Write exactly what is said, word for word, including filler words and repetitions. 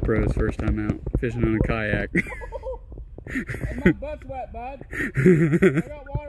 GoPro's first time out fishing on a kayak. My butt's wet, bud. I got water.